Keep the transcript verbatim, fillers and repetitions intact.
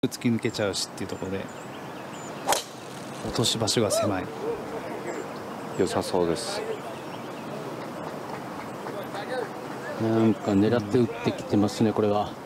突き抜けちゃうしっていうところで落とし場所が狭い。 良さそうです。 なんか狙って打ってきてますね、これは。